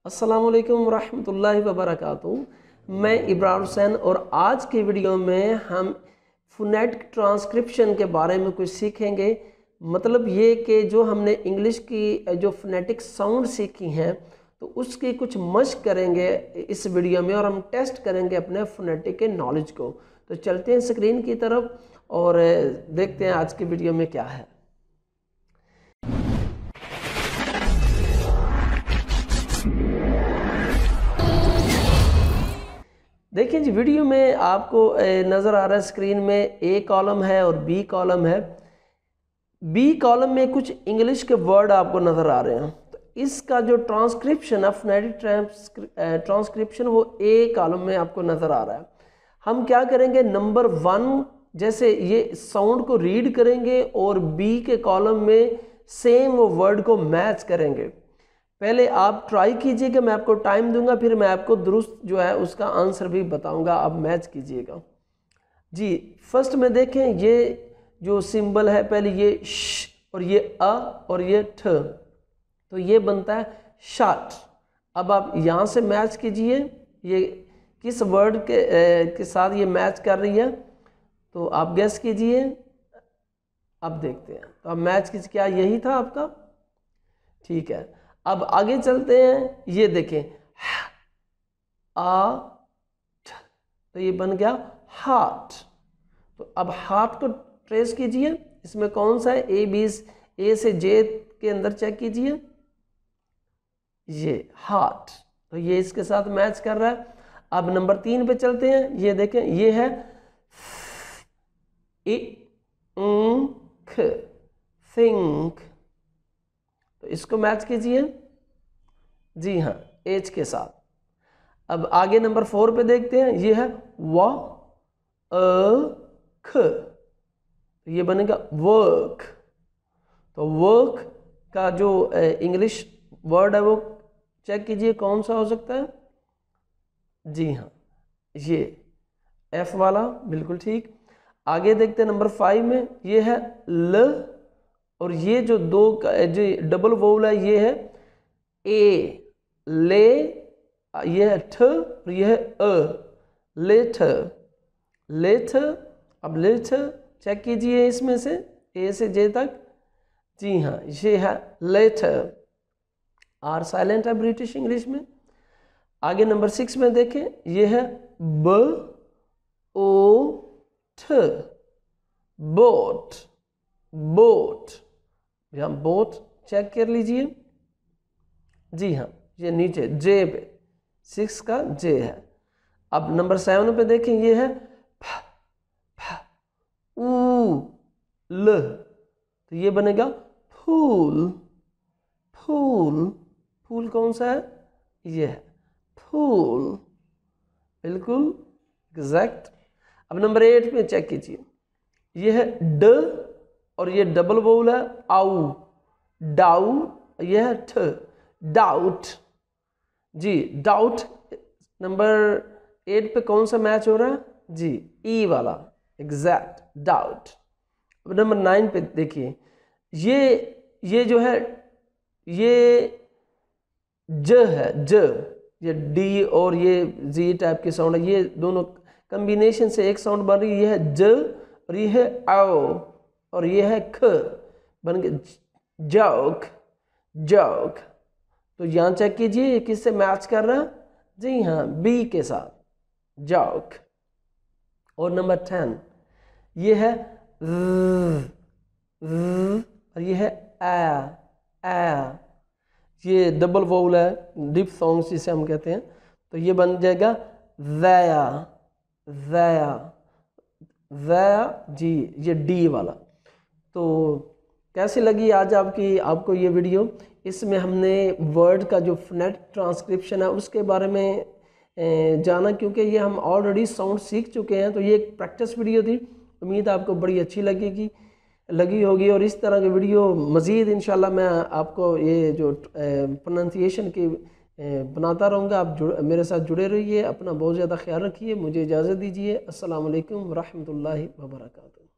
अस्सलामु अलैकुम रहमतुल्लाहि व बरकातुहू। मैं इब्रार हुसैन और आज के वीडियो में हम फोनेटिक ट्रांसक्रिप्शन के बारे में कुछ सीखेंगे। मतलब ये कि जो हमने इंग्लिश की जो फोनेटिक साउंड सीखी हैं तो उसकी कुछ मशक करेंगे इस वीडियो में और हम टेस्ट करेंगे अपने फोनेटिक के नॉलेज को। तो चलते हैं स्क्रीन की तरफ और देखते हैं आज की वीडियो में क्या है। देखिए जी, वीडियो में आपको नज़र आ रहा है स्क्रीन में ए कॉलम है और बी कॉलम है। बी कॉलम में कुछ इंग्लिश के वर्ड आपको नज़र आ रहे हैं। तो इसका जो ट्रांसक्रिप्शन है, फोनेटिक ट्रांसक्रिप्शन, वो ए कॉलम में आपको नज़र आ रहा है। हम क्या करेंगे, नंबर 1 जैसे ये साउंड को रीड करेंगे और बी के कॉलम में सेम वो वर्ड को मैच करेंगे। पहले आप ट्राई कीजिएगा, मैं आपको टाइम दूंगा, फिर मैं आपको दुरुस्त जो है उसका आंसर भी बताऊंगा, आप मैच कीजिएगा जी। फर्स्ट में देखें, ये जो सिंबल है, पहले ये श और ये अ और ये ठ, तो ये बनता है शाट। अब आप यहाँ से मैच कीजिए, ये किस वर्ड के साथ ये मैच कर रही है, तो आप गेस कीजिए। अब देखते हैं, तो आप मैच कीजिए, क्या यही था आपका? ठीक है, अब आगे चलते हैं। ये देखें आ, तो ये बन गया हार्ट। तो अब हार्ट को ट्रेस कीजिए, इसमें कौन सा है? ए से जे के अंदर चेक कीजिए, ये हार्ट, तो ये इसके साथ मैच कर रहा है। अब नंबर 3 पे चलते हैं। ये देखें, ये है इंक, थिंक, तो इसको मैच कीजिए। जी हाँ, एच के साथ। अब आगे नंबर 4 पे देखते हैं। ये है व ख, तो ये बनेगा वर्क। तो वर्क का जो इंग्लिश वर्ड है वो चेक कीजिए कौन सा हो सकता है। जी हाँ, ये एफ वाला, बिल्कुल ठीक। आगे देखते हैं नंबर 5 में। ये है ल, और ये जो दो जो डबल वोवल है ये है ए, ले, ये है ठ और ये है अ, लेठ, लेठ। अब लेठ चेक कीजिए इसमें से ए से जे तक। जी हाँ, ये है लेठ। आर साइलेंट है ब्रिटिश इंग्लिश में। आगे नंबर 6 में देखें, ये है ब ओ ठ, बोट, बोट। यहाँ बोट चेक कर लीजिए। जी हाँ, ये नीचे जे पे 6 का जे है। अब नंबर 7 पे देखें, ये है फ, फ, ऊ, ल, तो ये बनेगा फूल, फूल। फूल कौन सा है? ये है फूल, बिल्कुल एग्जैक्ट। अब नंबर 8 पे चेक कीजिए, ये है ड और ये डबल वोवल है आउ, डाउ, ये है ठ, डाउट। जी, डाउट नंबर 8 पे कौन सा मैच हो रहा है? जी, ई वाला, एग्जैक्ट, डाउट। अब नंबर 9 पे देखिए, ये जो है ये ज है, ज, ये डी और ये जी टाइप के साउंड है, ये दोनों कॉम्बिनेशन से एक साउंड बन रही है। ये है ज और ये है आओ और ये है ख, बन गया जौक, जौक। तो यहाँ चेक कीजिए ये किससे मैच कर रहा है? जी हाँ, बी के साथ, जौक। और नंबर 10, ये है और ये है आ, ये डबल वोवल है, डिप सॉन्ग्स जिसे हम कहते हैं, तो ये बन जाएगा ज़या, ज़या, ज़या। जी, ये डी वाला। तो कैसी लगी आज आपको ये वीडियो? इसमें हमने वर्ड का जो फोनेटिक ट्रांसक्रिप्शन है उसके बारे में जाना, क्योंकि ये हम ऑलरेडी साउंड सीख चुके हैं। तो ये एक प्रैक्टिस वीडियो थी, उम्मीद आपको बड़ी अच्छी लगी होगी। और इस तरह के वीडियो मज़ीद इंशाल्लाह मैं आपको ये जो प्रोनाउंसिएशन की बनाता रहूँगा। आप मेरे साथ जुड़े रहिए, अपना बहुत ज़्यादा ख्याल रखिए। मुझे इजाज़त दीजिए। अस्सलामु अलैकुम व रहमतुल्लाहि व बरकातुहू।